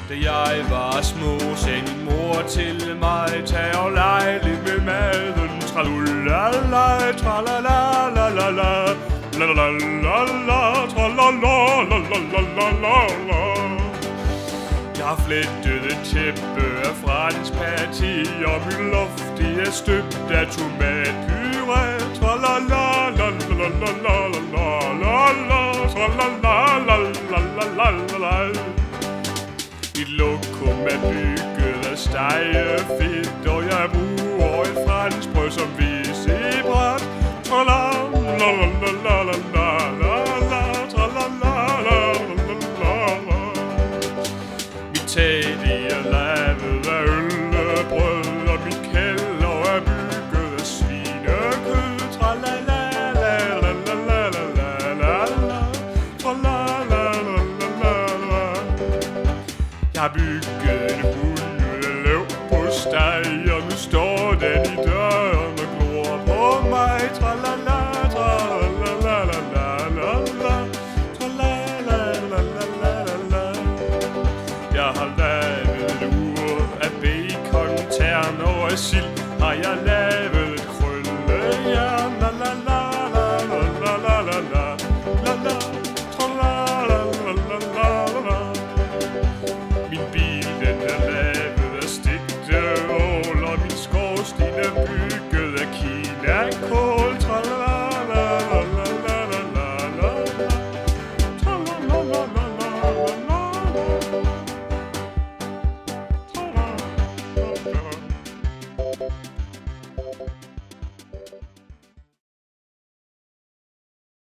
Da jeg var små, sagde min mor til mig, tag og leg lidt med maden. Tralulalala, tralalalalala, lalalala, tralalalalala. Jeg flettede tæppe af fransk parti, og min luft er støbt af tomatpuré. Tralalalalalalalala, tralalalalala. Mit lokum er bygget af stegefedt, og jeg bruger et fransk brød som visebræt. Mit tag er lavet af øllebrød, og min kælder er bygget af svinekød. Jeg har bygget en